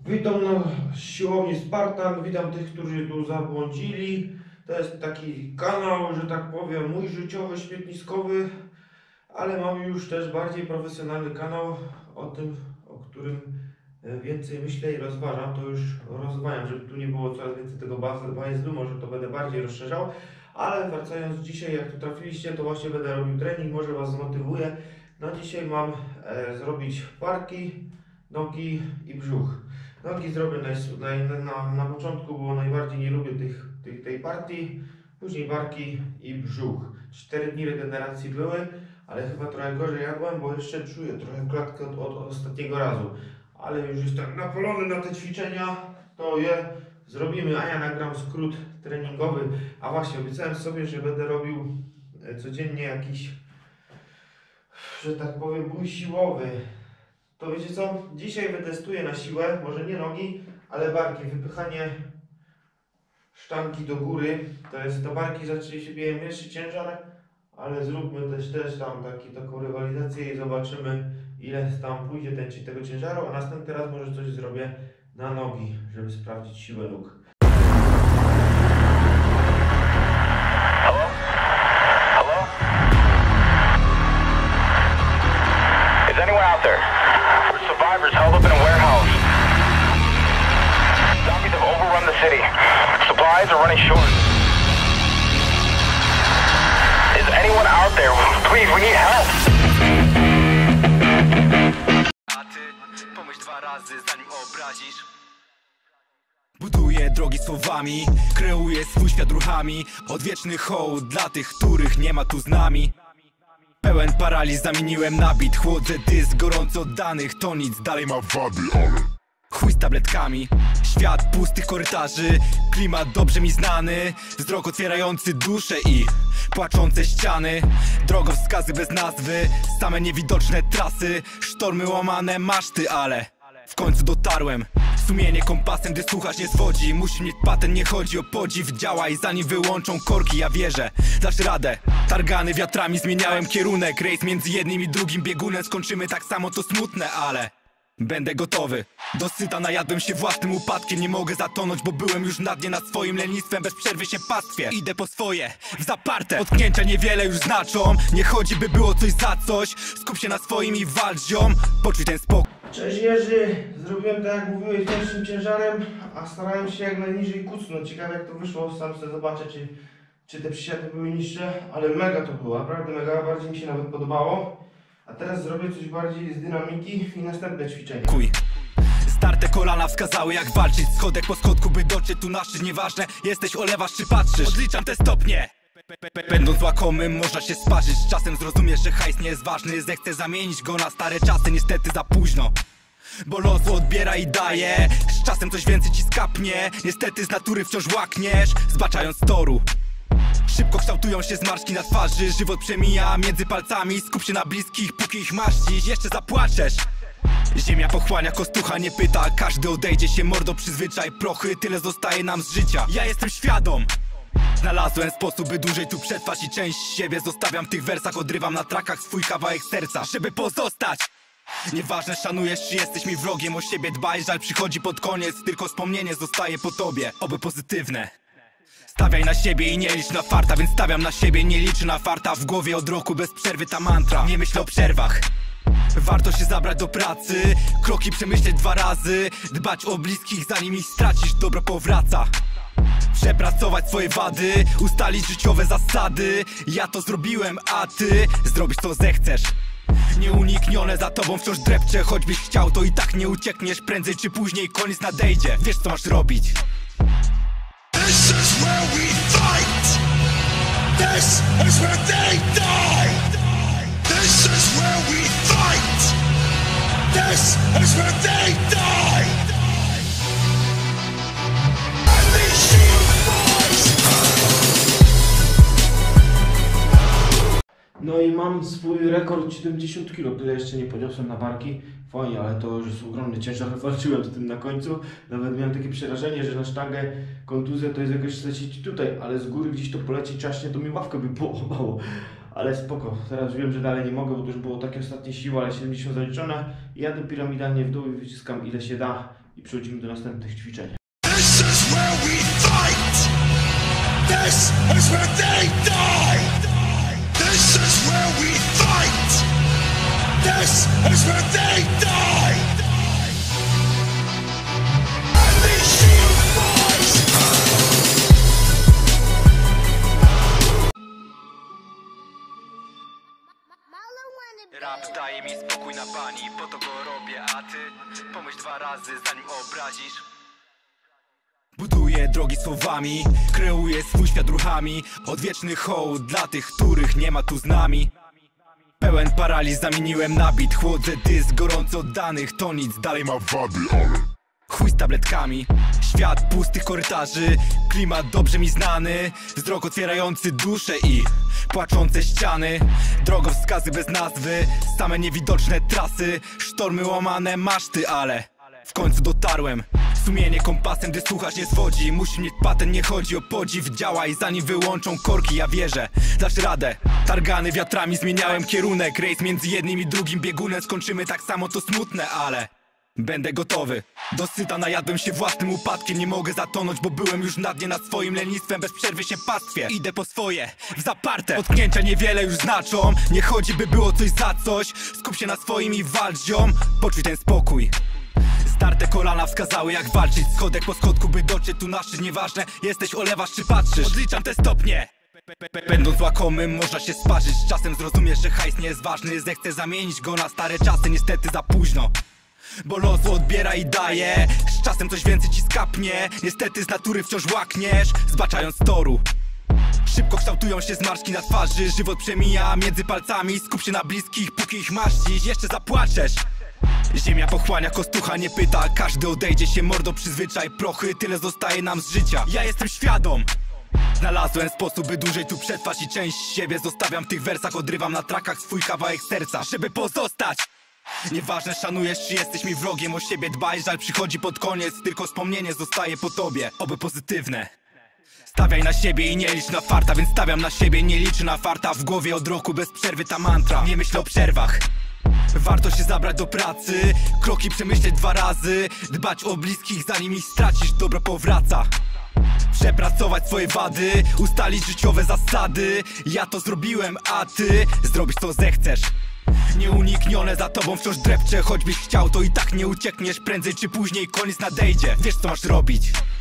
Witam na siłowni Spartan, witam tych, którzy tu zabłądzili. To jest taki kanał, że tak powiem, mój życiowy, śmietniskowy, ale mam już też bardziej profesjonalny kanał o tym, o którym więcej myślę i rozważam. To już rozważam, żeby tu nie było coraz więcej tego bajzlu, może to będę bardziej rozszerzał. Ale wracając dzisiaj, jak tu trafiliście, to właśnie będę robił trening, może Was zmotywuje. No dzisiaj mam zrobić barki, nogi i brzuch. Nogi zrobię na początku, bo najbardziej nie lubię tej partii. Później barki i brzuch. 4 dni regeneracji były, ale chyba trochę gorzej jadłem, bo jeszcze czuję trochę klatkę od ostatniego razu. Ale już jestem napalony na te ćwiczenia, to je zrobimy, a ja nagram skrót treningowy. A właśnie, obiecałem sobie, że będę robił codziennie jakiś, że tak powiem, bój siłowy. To wiecie co? Dzisiaj wytestuję na siłę, może nie nogi, ale barki. Wypychanie sztangi do góry. To jest do barki, zaczęli się mniejszy ciężar, ale zróbmy też tam taką rywalizację i zobaczymy, ile tam pójdzie tego ciężaru, a następny raz może coś zrobię na nogi, żeby sprawdzić siłę nóg. Hello? Is anyone out there? We're survivors held up in a warehouse. Zombies have overrun the city. Supplies are running short. Is anyone out there? Please, we need help. A ty pomyśl 2 razy, zanim obrazisz. Buduję drogi słowami, kreuję swój świat ruchami. Odwieczny hołd dla tych, których nie ma tu z nami. Pełen paraliż zamieniłem na bit. Chłodzę dysk gorąco oddanych. To nic, dalej ma wady, ale chuj z tabletkami. Świat pustych korytarzy, klimat dobrze mi znany. Wzrok otwierający duszę i płaczące ściany. Drogowskazy bez nazwy, same niewidoczne trasy. Sztormy, łamane maszty, ale w końcu dotarłem. Sumienie kompasem, gdy słuchasz nie swodzi. Musi mieć patent, nie chodzi o podziw. Działaj zanim wyłączą korki, ja wierzę, dasz radę. Targany wiatrami, zmieniałem kierunek. Rejs między jednym i drugim biegunem. Skończymy tak samo, to smutne, ale będę gotowy. Dosyta najadłem się własnym upadkiem. Nie mogę zatonąć, bo byłem już na dnie nad swoim lenistwem. Bez przerwy się pastwię, idę po swoje, w zaparte. Potknięcia niewiele już znaczą. Nie chodzi, by było coś za coś. Skup się na swoim i walcz, ziom. Poczuj ten spokój. Cześć Jerzy, zrobiłem tak jak mówiłeś, większym ciężarem, a starałem się jak najniżej kucnąć. Ciekawe jak to wyszło, sam sobie zobaczę czy te przysiady były niższe, ale mega to było, naprawdę mega, bardziej mi się nawet podobało. A teraz zrobię coś bardziej z dynamiki i następne ćwiczenie. Starte kolana wskazały jak walczyć. Schodek po schodku, by dotrzeć tu na szczyt. Nieważne jesteś, olewasz czy patrzysz. Odliczam te stopnie. Będąc łakomym można się sparzyć. Z czasem zrozumiesz, że hajs nie jest ważny. Zechcę zamienić go na stare czasy, niestety za późno. Bo los odbiera i daje. Z czasem coś więcej ci skapnie. Niestety z natury wciąż łakniesz, zbaczając toru. Szybko kształtują się zmarszki na twarzy. Żywot przemija między palcami. Skup się na bliskich, póki ich masz dziś. Jeszcze zapłaczesz. Ziemia pochłania, kostucha nie pyta. Każdy odejdzie się, mordo, przyzwyczaj. Prochy, tyle zostaje nam z życia. Ja jestem świadom. Znalazłem sposób, by dłużej tu przetrwać i część siebie zostawiam w tych wersach. Odrywam na trakach swój kawałek serca, żeby pozostać. Nieważne, szanujesz czy jesteś mi wrogiem. O siebie dbaj, żal przychodzi pod koniec. Tylko wspomnienie zostaje po tobie, oby pozytywne. Stawiaj na siebie i nie licz na farta. Więc stawiam na siebie, nie liczę na farta. W głowie od roku bez przerwy ta mantra. Nie myśl o przerwach. Warto się zabrać do pracy. Kroki przemyśleć 2 razy. Dbać o bliskich zanim ich stracisz. Dobro powraca. Przepracować swoje wady. Ustalić życiowe zasady. Ja to zrobiłem, a ty zrobisz co zechcesz. Nieuniknione za tobą wciąż drepcze. Choćbyś chciał, to i tak nie uciekniesz. Prędzej czy później koniec nadejdzie. Wiesz co masz robić. This is where we fight! This is where they die! This is where we fight! This is where they die! Unleash your voice! No i mam swój rekord 70 kg, tyle jeszcze nie podniosłem na barki. Fajnie, ale to już jest ogromny ciężar, walczyłem z tym na końcu. Nawet miałem takie przerażenie, że na sztangę kontuzja to jest jakoś lecieć tutaj, ale z góry gdzieś to poleci czaśnie, to mi ławkę by połamało. ale spoko. Teraz wiem, że dalej nie mogę, bo to już było takie ostatnie siły, ale 70 zaliczone. Jadę piramidalnie w dół i wyciskam ile się da i przechodzimy do następnych ćwiczeń. This is where we fight! This is where they die! This is where we fight! This is where they die! And the shield flies! Rap daje mi spokój na bani, po to go robię, a ty pomyśl 2 razy zanim obrazisz. Buduję drogi słowami, kreuję swój świat ruchami. Odwieczny hołd dla tych, których nie ma tu z nami. Pełen paraliż zamieniłem na bit, chłodzę dysk gorąco oddanych. To nic, dalej ma wady, ale chuj z tabletkami. Świat pustych korytarzy, klimat dobrze mi znany. Wzrok otwierający duszę i płaczące ściany. Drogowskazy bez nazwy, same niewidoczne trasy. Sztormy, łamane maszty, ale w końcu dotarłem. Sumienie kompasem, gdy słuchasz nie zwodzi. Musi mieć patent, nie chodzi o podziw. Działaj zanim wyłączą korki, ja wierzę, dasz radę. Targany wiatrami, zmieniałem kierunek. Rejs między jednym i drugim biegunem. Skończymy tak samo, to smutne, ale będę gotowy. Dosyta najadłem się własnym upadkiem. Nie mogę zatonąć, bo byłem już na dnie nad swoim lenistwem. Bez przerwy się pastwię, idę po swoje, w zaparte. Potknięcia niewiele już znaczą. Nie chodzi, by było coś za coś. Skup się na swoim i walcz, ziom. Poczuj ten spokój. Starte kolana wskazały jak walczyć. Schodek po schodku, by dotrzeć tu na szczyt. Nieważne, jesteś, olewasz czy patrzysz. Odliczam te stopnie. Będąc łakomym można się sparzyć. Z czasem zrozumiesz, że hajs nie jest ważny. Zechcę zamienić go na stare czasy, niestety za późno. Bo los odbiera i daje. Z czasem coś więcej ci skapnie. Niestety z natury wciąż łakniesz, zbaczając toru. Szybko kształtują się zmarszki na twarzy. Żywot przemija między palcami. Skup się na bliskich, póki ich masz dziś. Jeszcze zapłaczesz. Ziemia pochłania, kostucha nie pyta. Każdy odejdzie się, mordo, przyzwyczaj. Prochy, tyle zostaje nam z życia. Ja jestem świadom. Znalazłem sposób, by dłużej tu przetrwać i część siebie zostawiam w tych wersach. Odrywam na trakach swój kawałek serca, żeby pozostać. Nieważne, szanujesz czy jesteś mi wrogiem. O siebie dbaj, żal przychodzi pod koniec. Tylko wspomnienie zostaje po tobie, oby pozytywne. Stawiaj na siebie i nie licz na farta. Więc stawiam na siebie, nie liczę na farta. W głowie od roku bez przerwy ta mantra. Nie myśl o przerwach. Warto się zabrać do pracy, kroki przemyśleć 2 razy. Dbać o bliskich zanim ich stracisz, dobro powraca. Przepracować swoje wady, ustalić życiowe zasady. Ja to zrobiłem, a ty zrobisz co zechcesz. Nieuniknione za tobą wciąż drepcze. Choćbyś chciał, to i tak nie uciekniesz. Prędzej czy później koniec nadejdzie. Wiesz co masz robić.